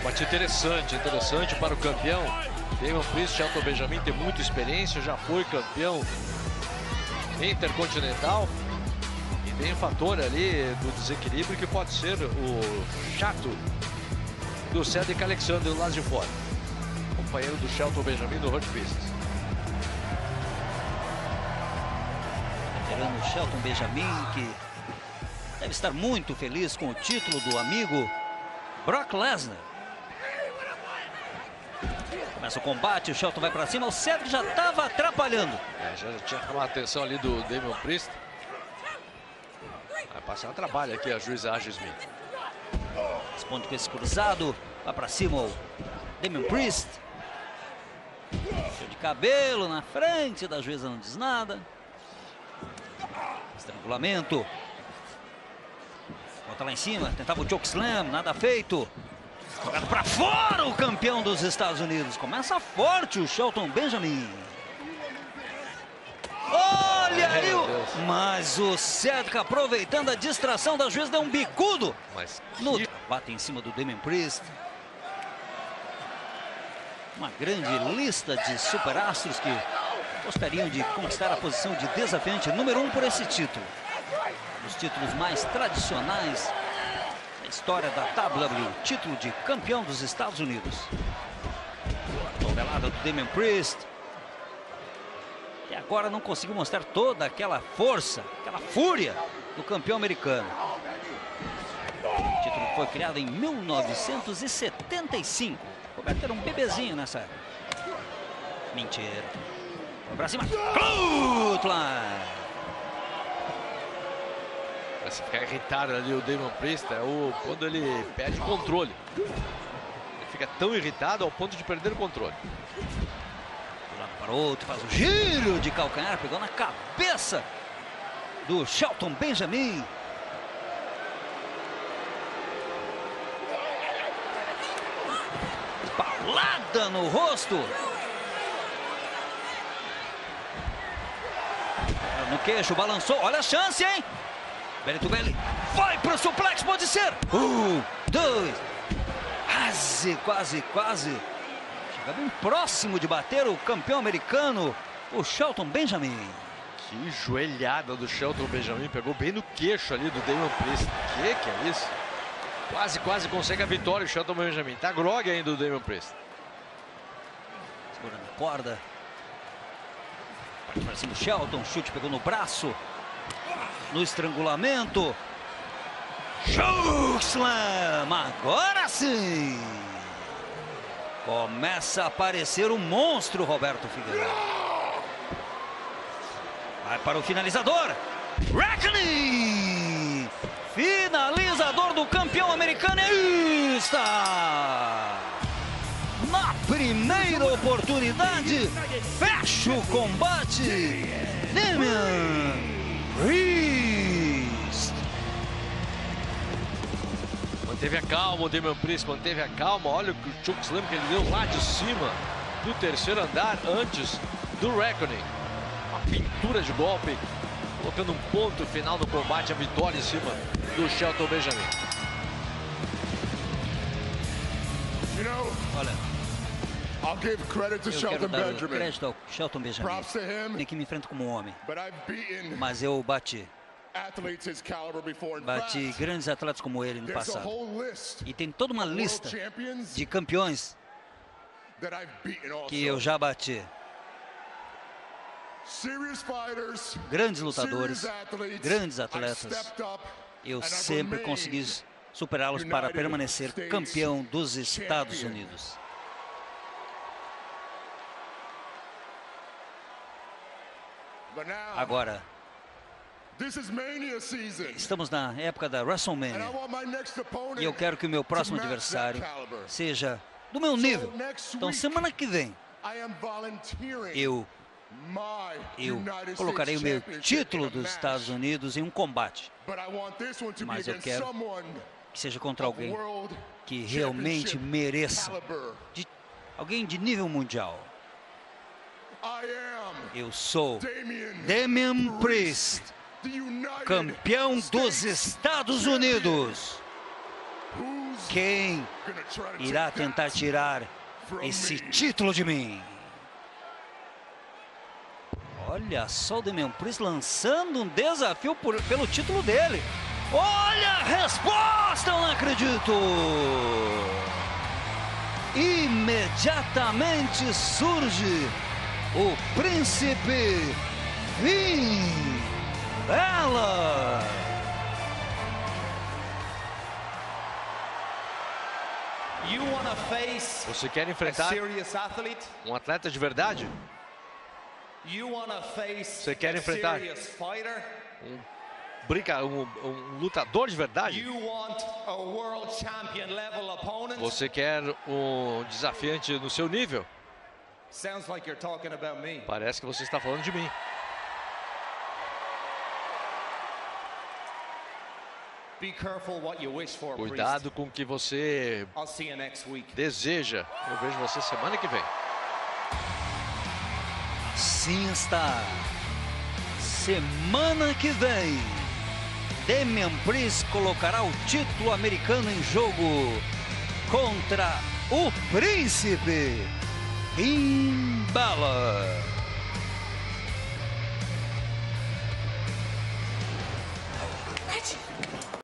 Combate interessante para o campeão. Damian Priest, Shelton Benjamin tem muita experiência, já foi campeão intercontinental. E tem um fator ali do desequilíbrio que pode ser o chato do Cedric Alexander do lado de fora. Companheiro do Shelton Benjamin do Hurt Business. Veterano Shelton Benjamin, que deve estar muito feliz com o título do amigo Brock Lesnar. Começa o combate, o Shelton vai para cima, o Cedric já estava atrapalhando. Já tinha chamado a atenção ali do Damian Priest. Vai passar um trabalho aqui a juíza Ashley Smith. Responde com esse cruzado, vai para cima o Damian Priest. Cheio de cabelo na frente da juíza, não diz nada. Estrangulamento. Volta lá em cima, tentava o chokeslam, nada feito. Jogado para fora o campeão dos Estados Unidos. Começa forte o Shelton Benjamin. Olha aí, mas o Cedric, aproveitando a distração da juíza, deu um bicudo. Bate em cima do Damian Priest. Uma grande lista de superastros que gostariam de conquistar a posição de desafiante número 1 por esse título. Os títulos mais tradicionais da história da WWE. Título de campeão dos Estados Unidos. Tonelada do Damian Priest. E agora não conseguiu mostrar toda aquela força, aquela fúria do campeão americano. O título foi criado em 1975. Roberto era um bebezinho nessa época. Mentira. Vai pra cima. Clothesline. Pra se ficar irritado ali o Damian Priest, quando ele perde o controle. Ele fica tão irritado ao ponto de perder o controle. De um lado para o outro, faz o giro de calcanhar, pegou na cabeça do Shelton Benjamin. Paulada no rosto. No queixo, balançou, olha a chance, hein? Belly to belly, vai pro suplex, pode ser! 1, 2, quase. Chega bem próximo de bater o campeão americano, o Shelton Benjamin. Que joelhada do Shelton Benjamin, pegou bem no queixo ali do Damian Priest. Que é isso? Quase consegue a vitória o Shelton Benjamin. Tá grog ainda o Damian Priest. Segurando a corda. Parte para cima do Shelton, chute pegou no braço. No estrangulamento. Chokeslam! Agora sim! Começa a aparecer o monstro Roberto Figueiredo. Vai para o finalizador. Reckoning! Finalizador do campeão americano está! Na primeira oportunidade, fecha o combate. Damian Priest. Manteve a calma o Damian Priest, manteve a calma. Olha o chokeslam que ele deu lá de cima do terceiro andar antes do Reckoning. Uma pintura de golpe, colocando um ponto final no combate, a vitória em cima do Shelton Benjamin. Olha, I'll give credit to Shelton Benjamin. Crédito ao Shelton Benjamin. Props to him. Ele que me enfrenta como um homem. But I've beaten Mas eu bati athletes his caliber before. In fact, grandes atletas como ele no there's a passado. whole list E tem toda uma of lista world champions de campeões that I've beaten also. que eu já bati. Serious fighters, Grandes lutadores, serious athletes, grandes I've atletas. stepped up Eu and I've sempre remained consegui superá-los para permanecer campeão dos Estados Unidos. But now, Agora, this is Mania season. estamos na época da And I WrestleMania. want my next opponent E eu quero que o meu próximo to match that adversário caliber. seja do meu nível. Então, semana que vem, I am volunteering eu my United colocarei o States meu Championship título in a dos match. Estados Unidos em um combate. But I want this one to be Mas eu against quero someone que seja contra of alguém world que realmente championship mereça, caliber. alguém de nível mundial. I am Eu sou Damian Damian Priest, the United campeão dos States Estados Unidos. Who's Quem irá tentar tirar esse título de mim? Olha só o Damian Priest lançando um desafio pelo título dele. Olha a resposta, eu não acredito! Imediatamente surge o príncipe Finn Balor. Você quer enfrentar um atleta de verdade? Você quer enfrentar um lutador de verdade? Você quer um desafiante no seu nível? Parece que você está falando de mim. Cuidado com o que você deseja. Eu vejo você semana que vem. Sim, está. Semana que vem, Damian Priest colocará o título americano em jogo contra o príncipe Finn Balor.